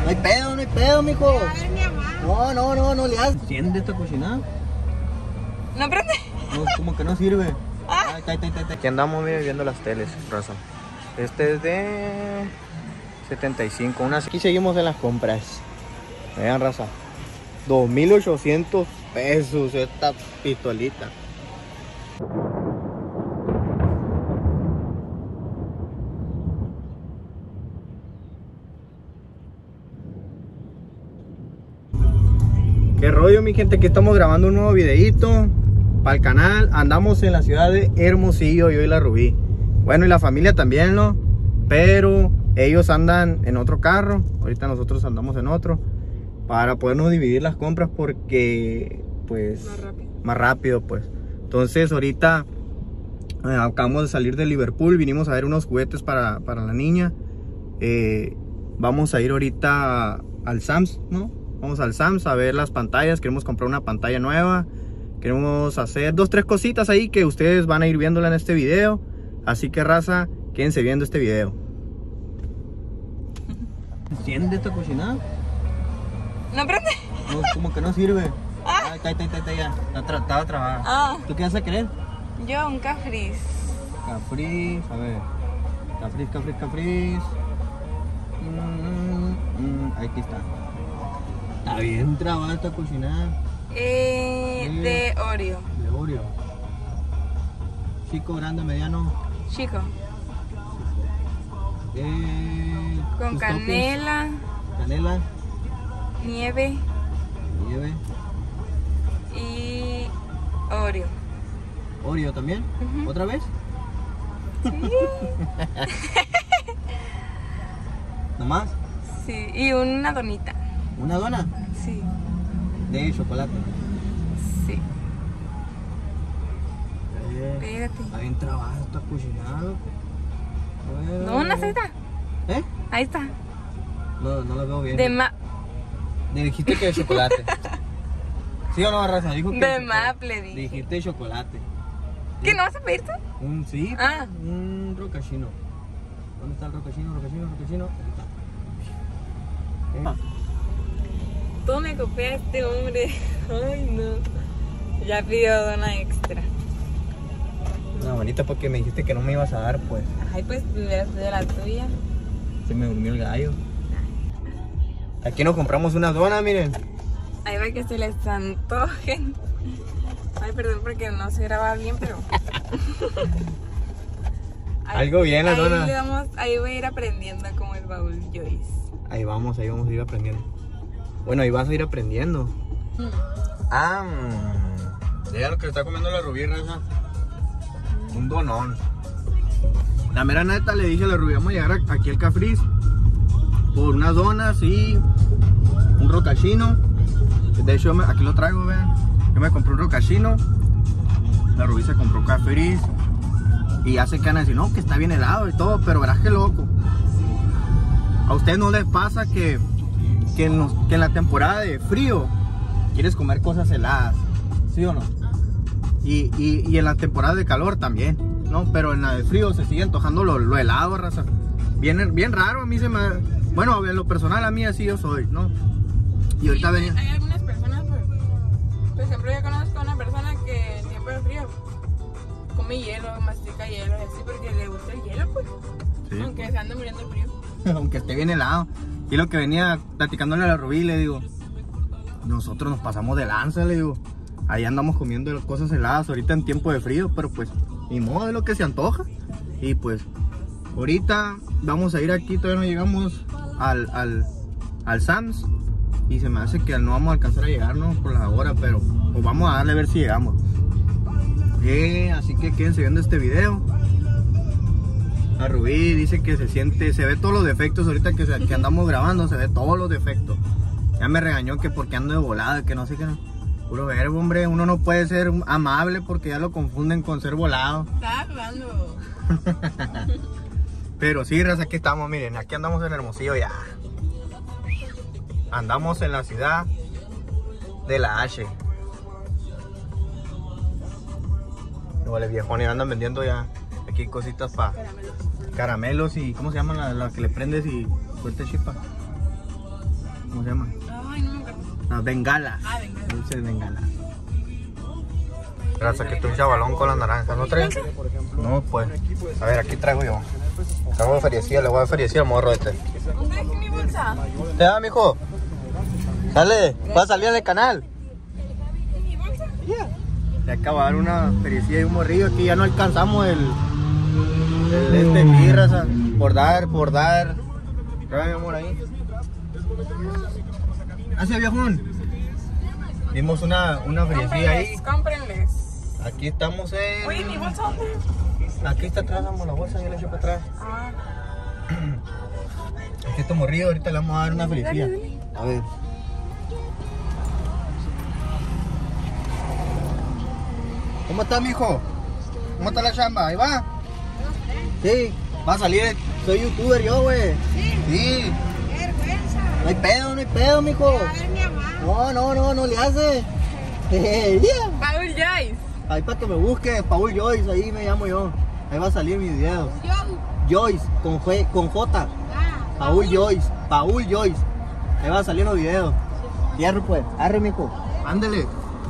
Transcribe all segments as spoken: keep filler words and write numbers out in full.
No hay pedo, no hay pedo, mijo. A ver, mi mamá. No, no, no, no le hagas. ¿Enciende esta cocina? ¿No prende? No, como que no sirve. Ay, ay, ay, ay, ay. Aquí andamos, mire, viendo las teles, raza. Este es de setenta y cinco. Unas... Aquí seguimos en las compras. Vean, raza. dos mil ochocientos pesos esta pistolita. Qué rollo, mi gente, que estamos grabando un nuevo videito para el canal. Andamos en la ciudad de Hermosillo, yo y la Rubí. Bueno, y la familia también, ¿no? Pero ellos andan en otro carro, ahorita nosotros andamos en otro, para podernos dividir las compras porque, pues, Más rápido. Más rápido, pues. Entonces, ahorita eh, acabamos de salir de Liverpool, vinimos a ver unos juguetes para, para la niña. Eh, vamos a ir ahorita al Sam's, ¿no? Vamos al Sam's a ver las pantallas, queremos comprar una pantalla nueva. Queremos hacer dos, tres cositas ahí que ustedes van a ir viéndola en este video. Así que, raza, quédense viendo este video. ¿Enciende esta cocina? ¿No prende? No, como que no sirve. Ay, ay, ay, ay, ya. Estaba trabada. Ah. ¿Tú qué vas a querer? Yo, un cafris. Cafris, a ver. Cafris, cafris, cafris. Mm, mm, aquí está. Está bien trabada esta cocina. Eh, Sí. de Oreo. De Oreo. Chico, grande, mediano. Chico. Eh, Con tus canela, toppings. Canela, nieve nieve, y Oreo. Oreo también. Ujú. ¿Otra vez? Sí. ¿Nomás? Sí, y una donita. ¿Una dona? Sí, De chocolate. sí. Eh, Pégate. Está bien trabajado, está cocinado. Bueno. Donas, ahí está. ¿Eh? Ahí está. No, no lo veo bien. De ma Me dijiste que de chocolate. ¿Sí o no, raza? Dijo que de maple, dije. Dijiste de chocolate. ¿Qué no vas a pedir tú? Un sí, Ah. un rocachino. ¿Dónde está el rocachino, rocachino, rocachino? Aquí está. Eh. Todo me copié a este hombre. Ay, no. Ya pidió dona extra. Una bonita porque me dijiste que no me ibas a dar, pues. Ay, pues hubieras pedido la tuya. Se me durmió el gallo. Aquí nos compramos una dona, miren. Ahí va que se les antojen. Ay, perdón porque no se graba bien, pero... Ahí- Algo bien la ahí dona. le vamos, ahí voy a ir aprendiendo como el baúl Joyce. Ahí vamos, ahí vamos a ir aprendiendo. Bueno, ahí vas a ir aprendiendo. Ah, mm, ya lo que está comiendo la Rubí, raza. Un donón. La mera neta le dije a la Rubí, vamos a llegar a- aquí al Cafris por unas donas y un rocachino. De hecho, me- aquí lo traigo, vean. Yo me compré un rocachino. La Rubí se compró Cafris. Y ya se quedan a decir, no, que está bien helado y todo, pero verás que loco. ¿A ustedes no les pasa que, que, en los- que en la temporada de frío quieres comer cosas heladas? ¿Sí o no? Y, y, y en la temporada de calor también, ¿no? Pero en la de frío se sigue antojando lo, lo helado, raza. Bien, bien raro, a mí se me... Bueno, en lo personal a mí así yo soy, ¿no? Y ahorita Sí, venía... hay algunas personas, pues, por ejemplo, yo conozco a una persona que en tiempo de frío come hielo, mastica hielo y así porque le gusta el hielo, pues. Sí. Aunque se ande muriendo de frío. Aunque esté bien helado. Y lo que venía platicándole a la Rubí, le digo, nosotros nos pasamos de lanza, le digo. Ahí andamos comiendo cosas heladas ahorita en tiempo de frío, pero pues ni modo, es lo que se antoja. Y pues ahorita vamos a ir aquí, todavía no llegamos al, al, al Sam's. Y se me hace que no vamos a alcanzar a llegar, ¿no? Por la hora, pero pues vamos a darle a ver si llegamos. Eh, así que quédense viendo este video. La Rubí dice que se siente, se ve todos los defectos ahorita que, se, que andamos grabando, se ve todos los defectos. Ya me regañó que porque ando de volada, que no sé qué. No. Puro verbo, hombre, uno no puede ser amable porque ya lo confunden con ser volado. Estaba hablando. Pero sí, raza, aquí estamos, miren, aquí andamos en Hermosillo ya. Andamos en la ciudad de la H. Igual viejones andan vendiendo ya aquí cositas para caramelos y ¿cómo se llaman las la que le prendes y suelta chispa? ¿Cómo se llama? Ay, no me acuerdo. No, bengalas. Ah, bengalas. Dulces de bengala. Gracias, aquí tu chavalón con las naranjas. ¿No traes? No, pues. A ver, aquí traigo yo. Traigo de feriecilla, le voy a dar feriecilla al morro este. ¿Dónde dejé mi bolsa? ¿Te da, mijo? Sale, va a salir en el canal. ¿Mi bolsa? Le acabo de dar una feriecilla y un morrillo. Aquí ya no alcanzamos el... el este birra, ¿sabes? Por dar, por dar. Trae mi amor ahí. Hacia viejón. Dimos una, una feriecilla ahí. Cómprenles. Aquí estamos en... Oye, ¿mi bolsa dónde? Aquí está atrás, vamos la bolsa, yo le eché para atrás. Ah. Aquí está morrido, ahorita le vamos a dar una felicidad. A ver. ¿Cómo está, mijo? ¿Cómo está la chamba? ¿Ahí va? Sí, va a salir, soy youtuber yo, güey. Sí. Sí. Qué vergüenza. No hay pedo, no hay pedo, mijo. A ver, mi mamá. No, no, no, no le hace. Paul Joyce. Ahí para que me busque, Paul Joyce, ahí me llamo yo. Ahí va a salir mi video. Yo. Joyce, con, G, con J. Ah, Paul Joyce, Paul Joyce. Ahí va a salir los videos. Hierro pues, arre mijo, ándale.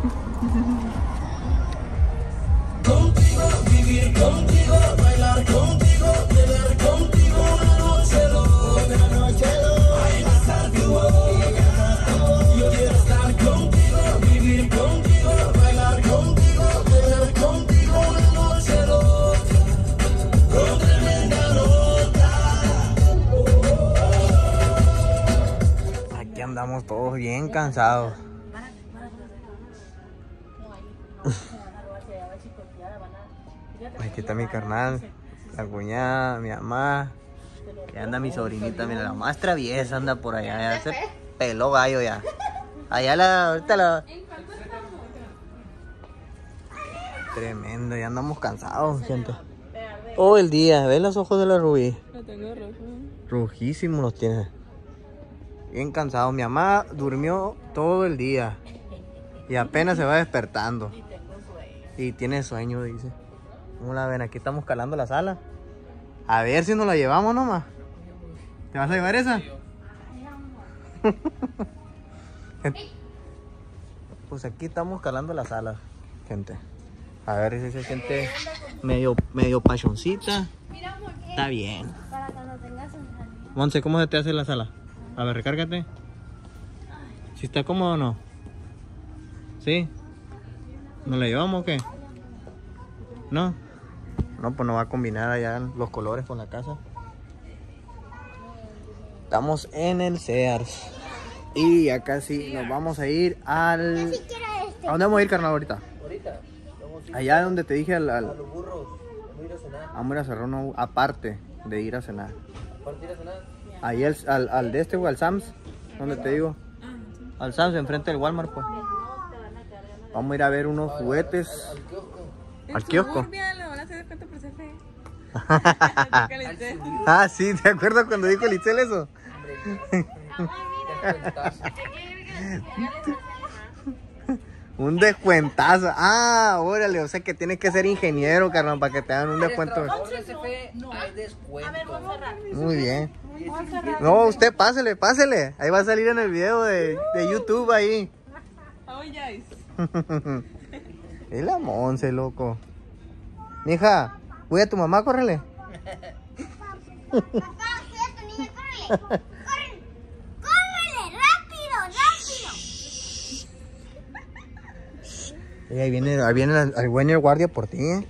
Contigo, vivir contigo, bailar contigo, beber contigo, una noche loca, una noche loca. Ahí va a estar tu voz, yo quiero estar contigo, vivir contigo, bailar contigo, beber contigo, una noche loca, con tremenda nota. Aquí andamos todos bien cansados. Aquí está mi carnal, la cuñada, mi mamá. Y anda mi sobrinita, mira, la más traviesa anda por allá. Ya se peló gallo ya. Allá la, ahorita la... Tremendo, ya andamos cansados, gente. Todo el día, ¿ves los ojos de la Rubí? Lo tengo rojo. Rojísimos los tiene. Bien cansado. Mi mamá durmió todo el día. Y apenas se va despertando. Y tiene sueño, dice. ¿Cómo la ven? Aquí estamos calando la sala. A ver si nos la llevamos nomás. ¿Te vas a llevar esa? Pues aquí estamos calando la sala, gente. A ver si se siente medio, medio pachoncita. Está bien. Para cuando tengas un jardín. Monse, ¿cómo se te hace la sala? A ver, recárgate. ¿Si está cómodo o no? ¿Sí? ¿Nos la llevamos o qué? ¿No? No, pues no va a combinar allá los colores con la casa. Estamos en el Sears. Y ya casi nos vamos a ir al... ¿A dónde vamos a ir, carnal, ahorita? Ahorita. Allá donde te dije al... al... A los burros. Vamos a ir a cenar. Vamos a ir a cerrar uno aparte de ir a cenar. ¿Aparte de ir a cenar? Ahí al, al, al de este, güey, al Sam's. ¿Dónde te digo? Al Sam's, enfrente del Walmart, pues. Vamos a ir a ver unos juguetes. Al kiosco. Lo van a hacer descuento por C F E. Ah, sí, ¿te acuerdas cuando dijo Litzel eso? Un descuentazo. Ah, órale, o sea que tienes que ser ingeniero, carnal, para que te hagan un descuento. Muy bien. No, usted pásele, pásele. Ahí va a salir en el video de, de YouTube ahí. Paul Joyce. Es la Monse, loco. Mija, voy a tu mamá, córrele. Papá, ¿qué es tu niña? Córrele. Córrele. Córrele. Rápido, rápido. Y ahí viene, ahí viene el, el buen guardia por ti, ¿eh?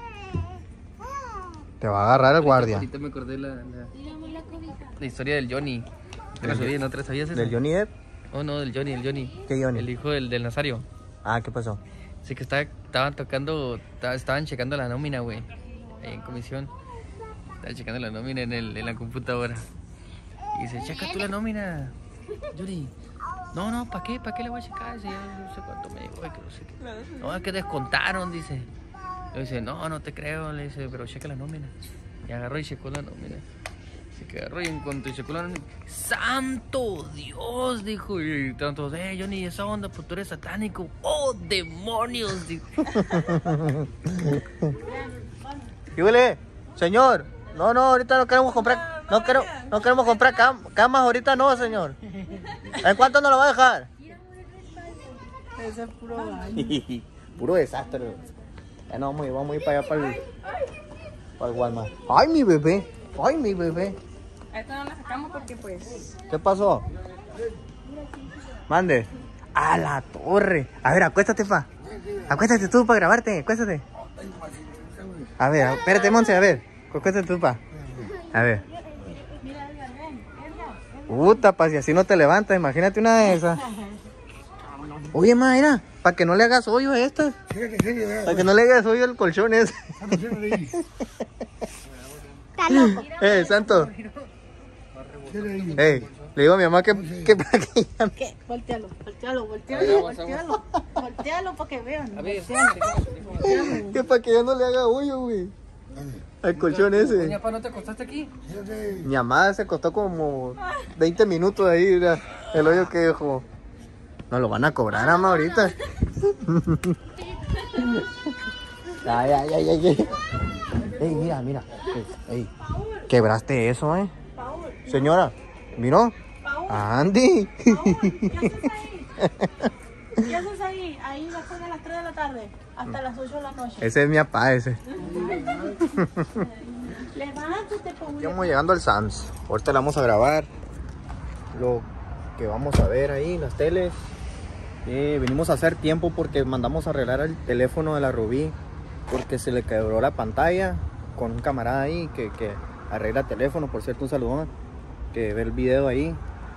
Te va a agarrar el guardia. Ahorita me acordé la, la, la historia del Johnny. ¿Te la sabías? ¿No te la sabías eso? ¿Del Johnny Depp? Oh, no, del Johnny, el Johnny. ¿Qué Johnny? El hijo del, del Nazario. Ah, ¿qué pasó? Sí que estaba, estaban tocando, estaba- estaban checando la nómina, güey. Ahí en comisión. Estaban checando la nómina en, el, en la computadora. Y dice, checa tú la nómina, Johnny. No, no, ¿para qué? ¿Para qué le voy a checar? Dice, ya no sé cuánto me dijo, que no sé qué. No, es que descontaron, dice. Le dice, no, no te creo, le dice, pero checa la nómina. Y agarró y checó la nómina. Se que agarró y en cuanto checó la nómina, ¡santo Dios! Dijo, y tantos, eh, Johnny, esa onda, pues tú eres satánico. ¡Oh, demonios! Dijo. ¿Qué huele? Señor, no, no, ahorita no queremos comprar. No, quiero, no queremos comprar cam camas ahorita, no, señor. ¿En cuánto nos lo va a dejar? Ese es puro baño. Puro desastre. Ya no, vamos a ir, vamos a ir para allá, para el, para el Walmart. ¡Ay, mi bebé! ¡Ay, mi bebé! A esta no la sacamos porque pues... ¿Qué pasó? Mande. A la torre. A ver, acuéstate, pa. Acuéstate tú para grabarte. Acuéstate. A ver, espérate, Monse, a ver. Acuéstate tú, pa. A ver. Puta, pa, si así no te levantas, imagínate una de esas. Oye, ma, mira, para que no le hagas hoyo a esta. Para que no le hagas hoyo al colchón ese. Está loco. Eh, Santo. Eh, le digo a mi mamá que, que para que ella... ¿Qué? Voltealo, voltealo, voltealo, voltealo, voltealo para que vean. A ver, Que para que ya no le haga hoyo, güey. Al colchón ese. Doña Pa, ¿no te acostaste aquí? Mi mamá se costó como veinte minutos ahí, mira, el hoyo que dejó. Nos lo van a cobrar, mamá, ahorita. Ay, ay, ay, ay, ay. Ey, mira, mira. Ey, quebraste eso, eh. Señora, ¿miró? Andy. ¿Qué haces ahí? Ahí después de las tres de la tarde hasta las ocho de la noche. Ese es mi papá, ese. Levántate, Paul. Estamos llegando al Sam's. Ahorita le vamos a grabar lo que vamos a ver ahí, las teles. Eh, venimos a hacer tiempo porque mandamos a arreglar el teléfono de la Rubí porque se le quebró la pantalla con un camarada ahí que, que arregla teléfono. Por cierto, un saludón que ve el video ahí.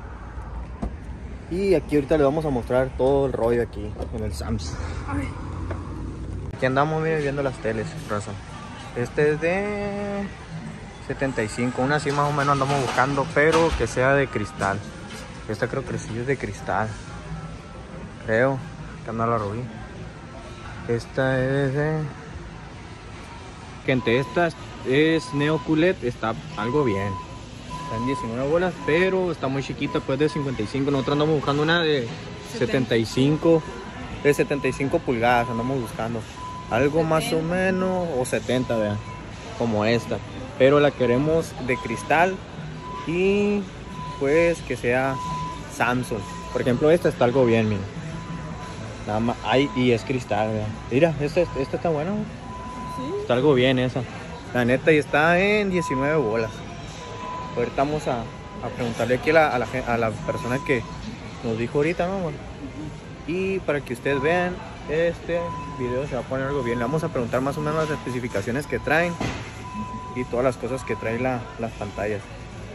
Y aquí ahorita le vamos a mostrar todo el rollo aquí en el Sam's. Aquí andamos, miren, viendo las teles, raza. Este es de setenta y cinco, una así más o menos andamos buscando, pero que sea de cristal. Esta creo que sí es de cristal, creo, que anda la Rubí. Esta es de... Gente, esta es Neo Q L E D, está algo bien. Está en diecinueve bolas, pero está muy chiquita, pues de cincuenta y cinco. Nosotros andamos buscando una de setenta y cinco, de setenta y cinco pulgadas, andamos buscando. Algo más o menos, o setenta, vean, como esta. Pero la queremos de cristal y pues que sea Samsung. Por ejemplo, esta está algo bien, miren. Nada más, ay, y es cristal, vean. Mira, esta, esta está buena. ¿Sí? Está algo bien esa. La neta, y está en diecinueve bolas. Ahorita vamos a, a preguntarle aquí a la, a, la, a la persona que nos dijo ahorita, ¿no? Bueno, y para que ustedes vean, este video se va a poner algo bien. Le vamos a preguntar más o menos las especificaciones que traen y todas las cosas que traen la, las pantallas.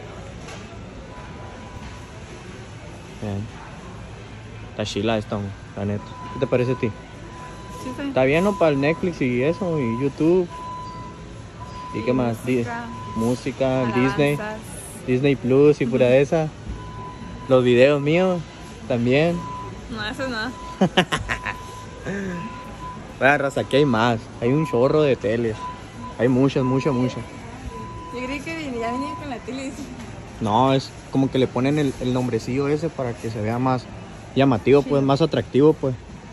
Bien. Está chila esta, la neta. ¿Qué te parece a ti? Sí, sí. Está bien, ¿no? Para el Netflix y eso, y YouTube. ¿Y qué más? Música, música alabanzas. Disney, Disney Plus y pura de esa. Los videos míos también. No, eso no. Bueno, raza, aquí hay más. Hay un chorro de teles. Hay muchas, muchas, muchas. Yo creí que ya venía con la tele. No, es como que le ponen el, el nombrecillo ese para que se vea más llamativo, sí. Pues más atractivo, pues.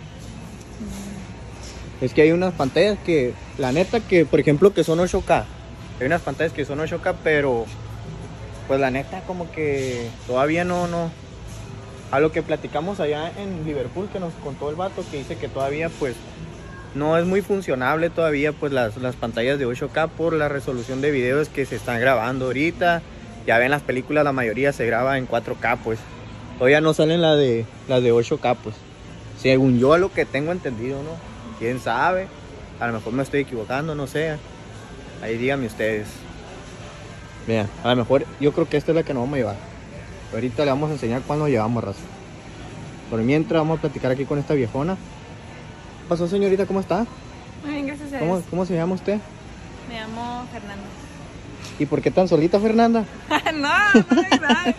Es que hay unas pantallas que, la neta que, por ejemplo, que son ocho K. Hay unas pantallas que son ocho K, pero pues la neta como que todavía no, no. A lo que platicamos allá en Liverpool, que nos contó el vato, que dice que todavía pues no es muy funcionable todavía pues las, las pantallas de ocho K por la resolución de videos que se están grabando ahorita. Ya ven, las películas la mayoría se graba en cuatro K, pues. Todavía no salen las de, las de ocho K, pues. Según yo, a lo que tengo entendido, ¿no? Quién sabe, a lo mejor me estoy equivocando, no sé. Ahí díganme ustedes. Vean, a lo mejor yo creo que esta es la que nos vamos a llevar. Ahorita le vamos a enseñar cuál nos llevamos, raza. Por mientras vamos a platicar aquí con esta viejona. ¿Qué pasó, señorita? ¿Cómo está? Muy bien, gracias a ¿Cómo, Dios. ¿Cómo se llama usted? Me llamo Fernanda. ¿Y por qué tan solita, Fernanda? No, no es verdad.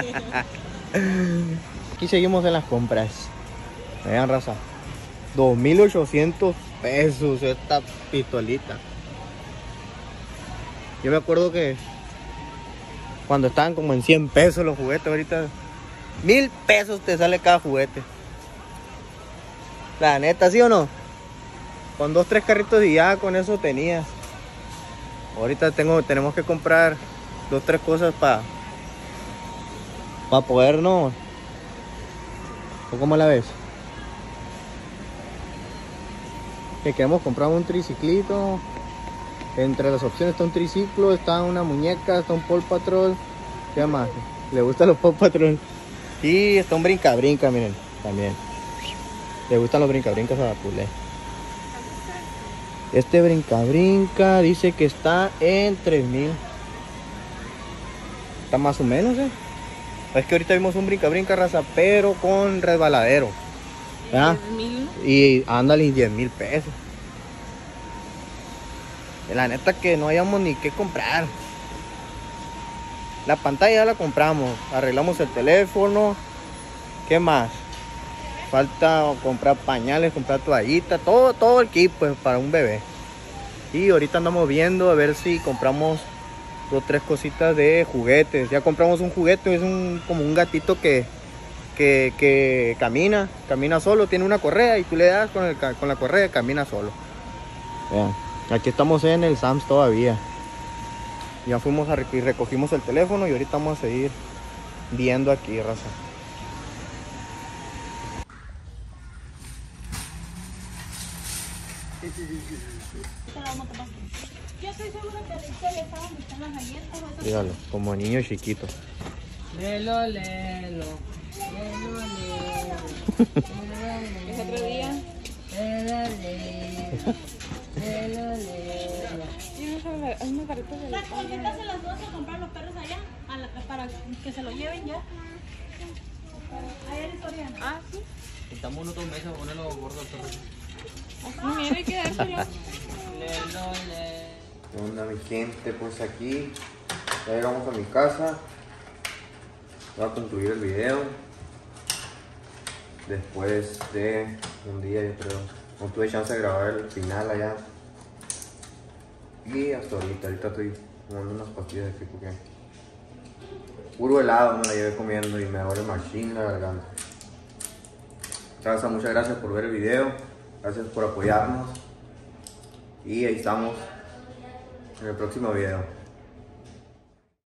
Aquí seguimos en las compras. Vean, raza, dos mil ochocientos pesos esta pistolita. Yo me acuerdo que cuando estaban como en cien pesos los juguetes, ahorita mil pesos te sale cada juguete. La neta, ¿sí o no? Con dos, tres carritos y ya con eso tenías. Ahorita tengo, tenemos que comprar dos, tres cosas para para poder, ¿no? ¿O cómo la ves? Que queremos comprar un triciclito. Entre las opciones está un triciclo, está una muñeca, está un Paw Patrol. ¿Qué más? Le gustan los Paw Patrol. Y está un brinca-brinca, miren, también. Le gustan los brinca-brincas a la Pule. Este brinca-brinca dice que está en tres mil. Está más o menos, ¿eh? Es que ahorita vimos un brinca-brinca, raza, pero con resbaladero. ¿Verdad? diez mil. Y ándale, diez mil pesos. La neta que no hayamos ni qué comprar. La pantalla ya la compramos. Arreglamos el teléfono. ¿Qué más? Falta comprar pañales, comprar toallitas, todo, todo el kit pues para un bebé. Y ahorita andamos viendo a ver si compramos dos, tres cositas de juguetes. Ya compramos un juguete, es un como un gatito que, que, que camina, camina solo, tiene una correa y tú le das con, el, con la correa y camina solo. Vean, aquí estamos en el Sam's todavía. Ya fuimos a y recogimos el teléfono y ahorita vamos a seguir viendo aquí, raza. Yo estoy segura que ahorita le estaban buscando las galletas. o esas Míralo, como niño chiquito. Lelo, lelo. Lelo, lelo. Ese otro día. Lelo, lelo. Lelo, lelo. Sí, hay unos carritos de la Las cositas se las vas a comprar los perros allá a la- para que se lo lleven ya. Allá en Soriana. Ah, sí. Estamos unos dos meses a ponerlo gordo al perro. No, mira, hay que dárselo. Lelo, lelo. ¿Qué onda, mi gente? Pues aquí ya llegamos a mi casa. Voy a concluir el video después de un día, yo creo. No tuve chance de grabar el final allá. Y hasta ahorita, ahorita estoy tomando unas pastillas de aquí porque puro helado me la llevé comiendo y me duele machín la garganta. Raza, muchas gracias por ver el video. Gracias por apoyarnos. Y ahí estamos en el próximo video.